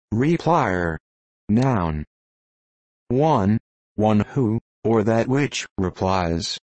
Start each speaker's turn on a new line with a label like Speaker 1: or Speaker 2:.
Speaker 1: Replier. Noun. 1. One who, or that which, replies.